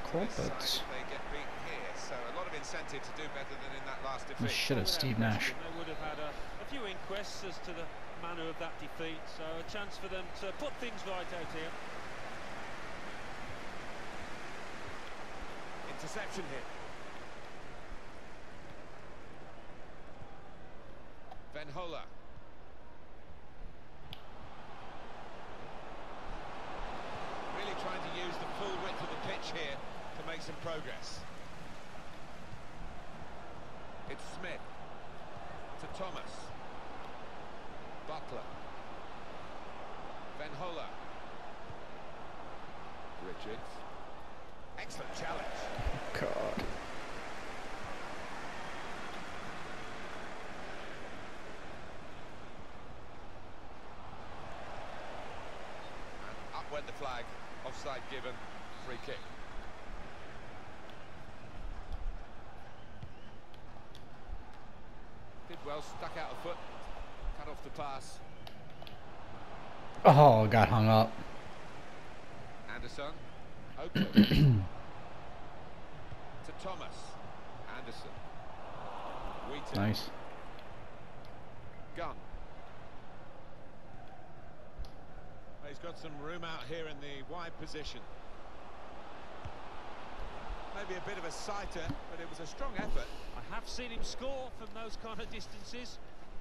tackle, but shit of Steve Nash. They would have had a few inquests as to the manner of that defeat, so a chance for them to put things right out here. Interception here. Van Hola. Really trying to use the full width of the pitch here to make some progress. It's Smith to Thomas. Butler. Van Hola. Richards. Excellent challenge. God. And up went the flag. Offside given. Free kick. Did well, stuck out a foot. Cut off the pass. Oh, got hung up. Anderson. Oakley. To Thomas. Anderson. Wheaton. Nice. Gunn. Well, he's got some room out here in the wide position. Maybe a bit of a sighter, but it was a strong effort. I have seen him score from those kind of distances.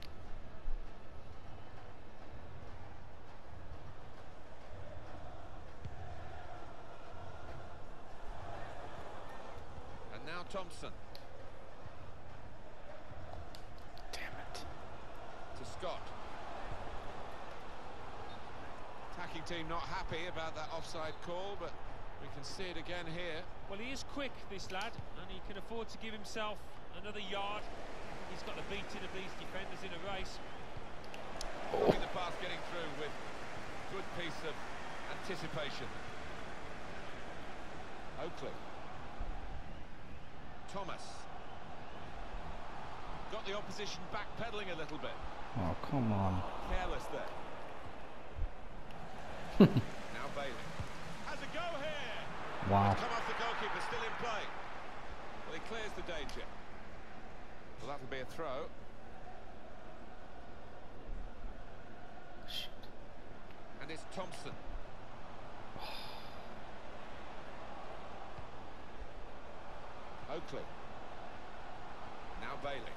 And now Thompson. Damn it. To Scott. Attacking team not happy about that offside call, but we can see it again here. Well, he is quick, this lad, and he can afford to give himself another yard. He's got the beating of these defenders in a race. Looking the pass getting through with good piece of anticipation. Oakley. Thomas. Got the opposition backpedaling a little bit. Oh, come on. Careless there. Now Bailey. Has a go here. Wow. Come off the goalkeeper, still in play. Well, he clears the danger. Well, that'll be a throw. Shit. And it's Thompson. Oakley. Now Bailey.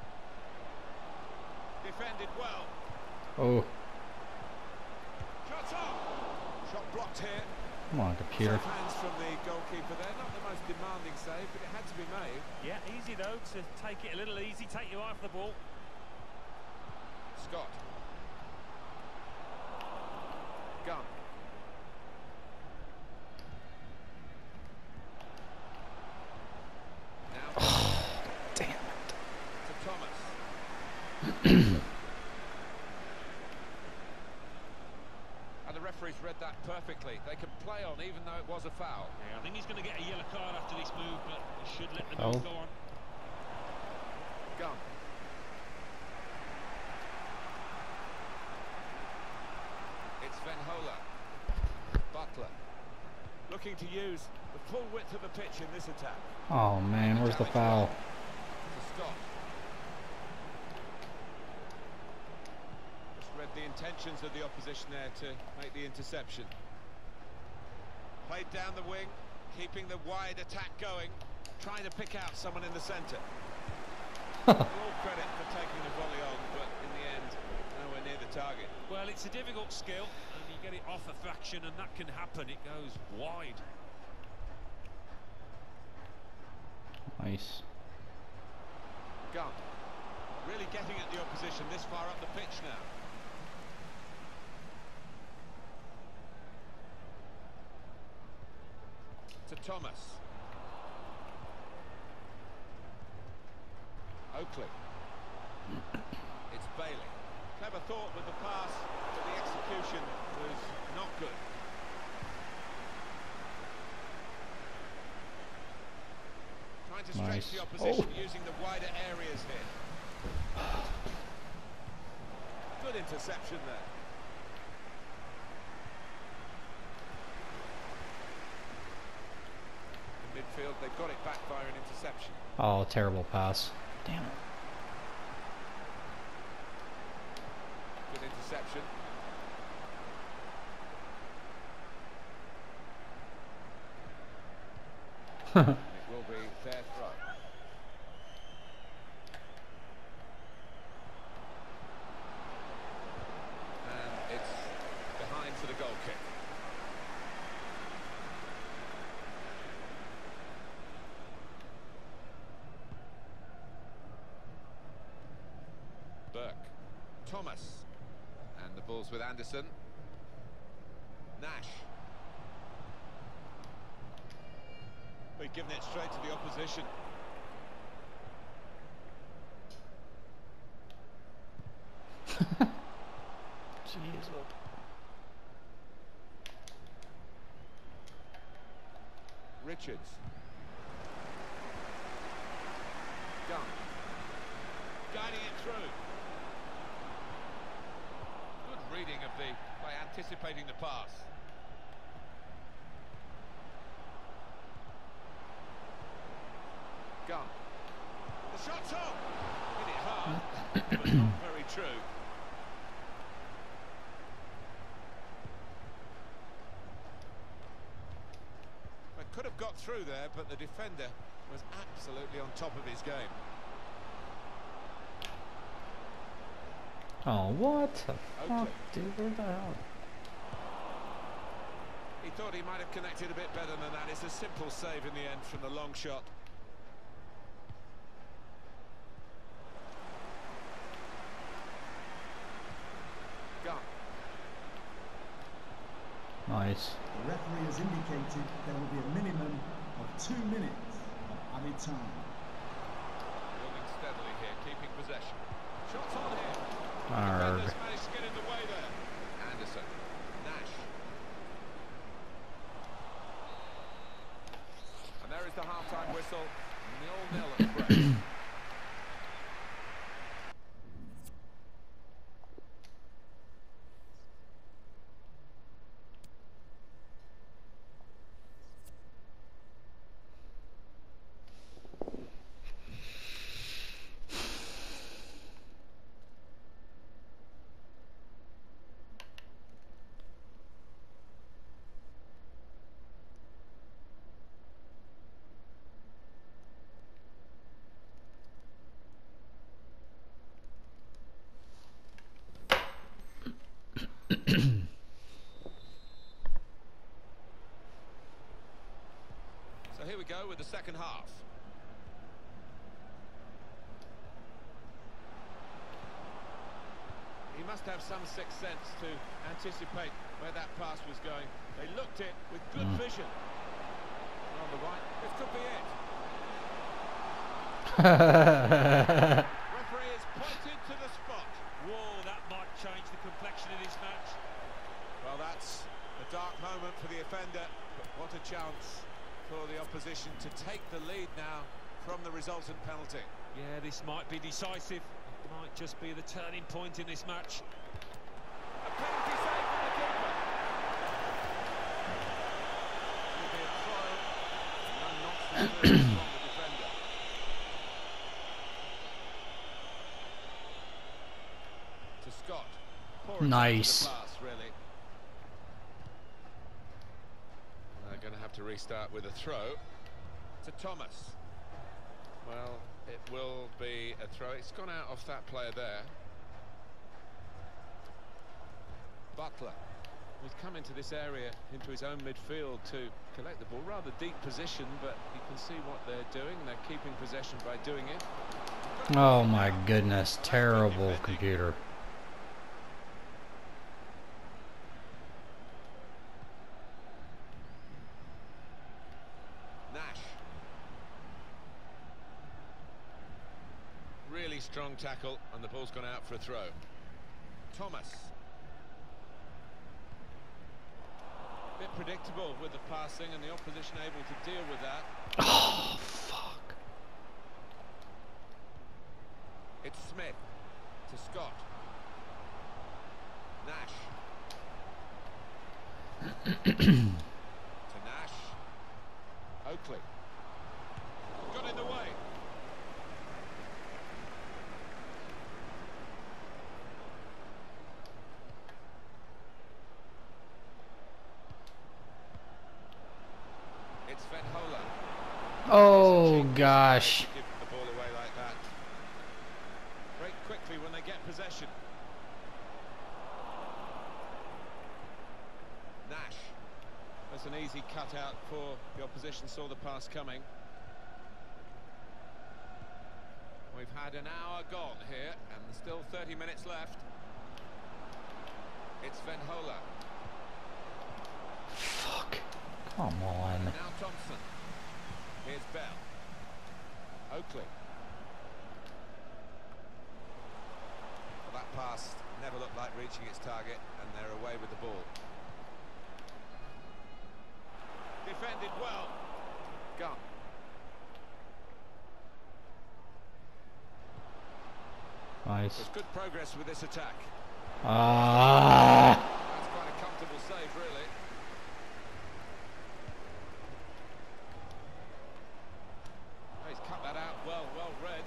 Defended well. Oh. Shot off. Shot blocked here. Come on, computer. Soft hands from the goalkeeper there. Not the most demanding save, but it had to be made. Yeah, easy though to take it a little easy, take your eye off the ball. Scott. Gunn. Now Damn it. to Thomas. And the referee's read that perfectly. They can play on even though it was a foul. Yeah, I think he's going to get a yellow card after this move, but he should let the move go on. Gunn. It's Van Hola. Butler. Looking to use the full width of the pitch in this attack. Oh man, where's the foul? To Scott. Just read the intentions of the opposition there to make the interception. Played down the wing, keeping the wide attack going, trying to pick out someone in the centre. All credit for taking the volley on, but in the end, nowhere near the target. Well, it's a difficult skill, and you get it off a fraction, and that can happen. It goes wide. Nice. Gunn. Really getting at the opposition this far up the pitch now. To Thomas. Oakley. It's Bailey. Clever thought with the pass, but the execution was not good. Trying to stretch Nice. the opposition using the wider areas here. Good interception there. midfield. They've got it back via an interception. Oh, terrible pass. Damn it. Good interception. It will be their throw. And it's behind for the goal kick. Burke. Thomas. And the ball's with Anderson. Nash. They've given it straight to the opposition. Jeez. Richards. Gunn. Guiding it through. Good reading of by anticipating the pass. Gunn. The shot's on. Hit it hard, but not very true. It could have got through there, but the defender was absolutely on top of his game. Oh, what the fuck, dude? Where the hell? He thought he might have connected a bit better than that. It's a simple save in the end from the long shot. Gunn. Nice. The referee has indicated there will be a minimum of 2 minutes of added time. Building steadily here, keeping possession. Shots on here. Arrgh. Defenders managed to get in the way there. Anderson. Nash. And there is the half-time whistle. 0-0 at the break. So here we go with the second half. He must have some sixth sense to anticipate where that pass was going. They looked it with good vision. And on the right, this could be it. Referee is pointed to the spot. Whoa, that might change the complexion of this match. Well, that's a dark moment for the offender, but what a chance for the opposition to take the lead now from the resultant penalty. Yeah, this might be decisive. It might just be the turning point in this match. A penalty save from the keeper. It'll be a throw. No nonsense from the defender. To Scott. Poor Nice. attempt at the pass, really. They're going to have to restart with a throw to Thomas. Well, it will be a throw. It's gone out off that player there. Butler. He's come into this area, into his own midfield to collect the ball. Rather deep position, but you can see what they're doing. They're keeping possession by doing it. Oh my goodness, terrible computer. Nash. Really strong tackle, and the ball's gone out for a throw. Thomas. Bit predictable with the passing, and the opposition able to deal with that. Oh, fuck. It's Smith to Scott. Nash. To Nash. Oakley. Oh gosh. Give the ball away like that. Break quickly when they get possession. Nash. That's an easy cutout for the opposition, saw the pass coming. We've had an hour gone here, and there's still 30 minutes left. It's Venhola. Fuck. Come on. Now Thompson. Here's Bell. Oakley. Well, that pass never looked like reaching its target, and they're away with the ball. Defended well. Gunn. Nice. There's good progress with this attack. Ah. That's quite a comfortable save, really. Oh, he's cut that out well read.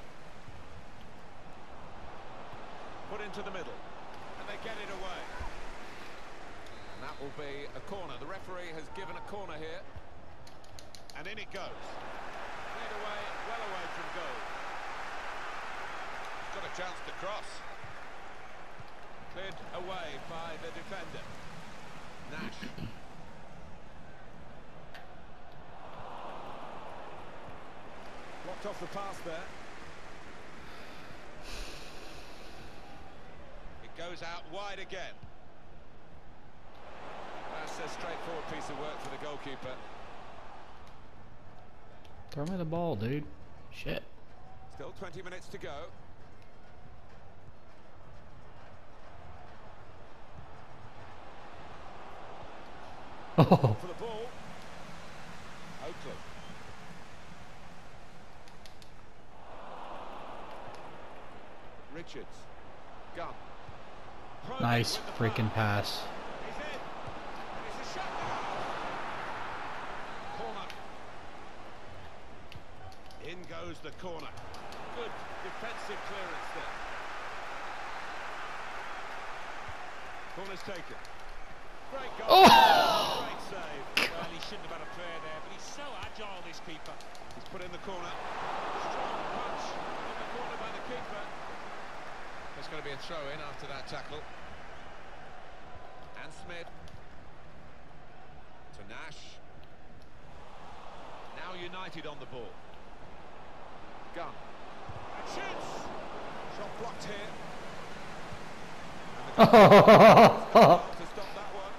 Put into the middle, and they get it away. And that will be a corner. The referee has given a corner here. And in it goes. Cleared away, well away from goal. Got a chance to cross. Cleared away by the defender. Nash. Blocked off the pass there. It goes out wide again. That's a straightforward piece of work for the goalkeeper. Throw me the ball, dude. Shit. Still 20 minutes to go. Oh. For the ball. Oakley. Richards. Gunn. Nice freaking pass. He's in. It's a shot now. Corner. In goes the corner. Good defensive clearance there. Corner's taken. Great goal. Oh! Great save. Well, he shouldn't have had a player there, but he's so agile, this keeper. He's put in the corner. Strong punch in the corner by the keeper. There's going to be a throw in after that tackle. And Smith. To Nash. Now United on the ball. Gunn. And shoots! Shot blocked here. And the to stop that one.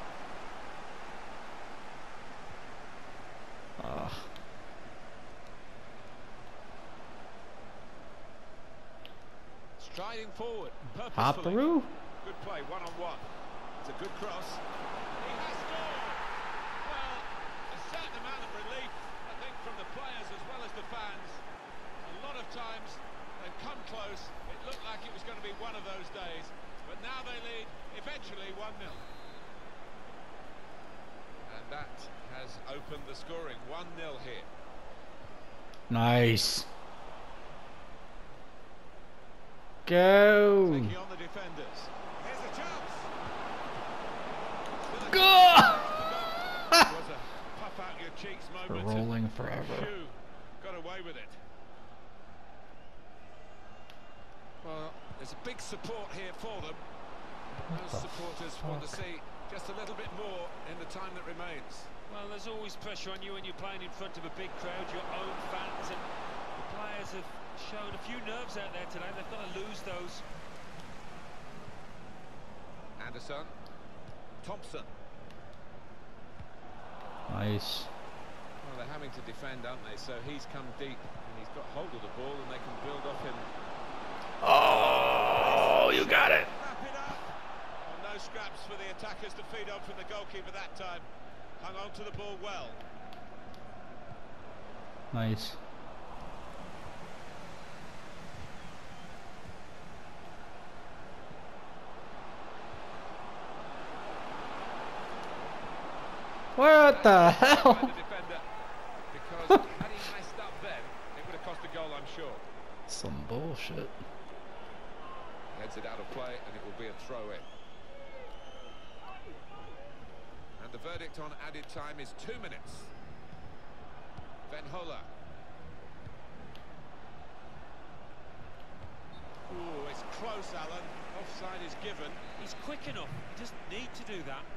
Striding forward, purposefully. Hop through. Good play, one-on-one. It's a good cross. He has scored! Well, a certain amount of relief, I think, from the players as well as the fans. A lot of times they've come close. It looked like it was going to be one of those days. But now they lead, eventually 1-0. And that has opened the scoring. 1-0 here. Nice. Go. Taking on the defenders. Here's a chance. Go. It was a puff out your cheeks moment. Rolling forever. Phew, got away with it. Well, there's a big support here for them. Those supporters want to see just a little bit more in the time that remains. Well, there's always pressure on you when you're playing in front of a big crowd, your own fans, and the players have shown a few nerves out there today. They've got to lose those. Anderson. Thompson. Nice. Well, they're having to defend, aren't they? So he's come deep and he's got hold of the ball and they can build off him. Oh, you got it. Wrap it up. Well, no scraps for the attackers to feed on from the goalkeeper that time. Hung on to the ball well. Nice. What the hell? The defender, because had he messed up then, it would have cost a goal, I'm sure. Some bullshit. Heads it out of play, and it will be a throw-in. And the verdict on added time is 2 minutes. Venhola. Ooh, it's close, Alan. Offside is given. He's quick enough. He doesn't need to do that.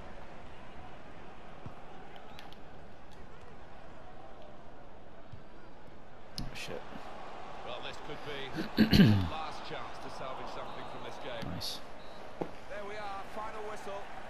Oh shit. Well, this could be the last chance to salvage something from this game. Nice. There we are, final whistle.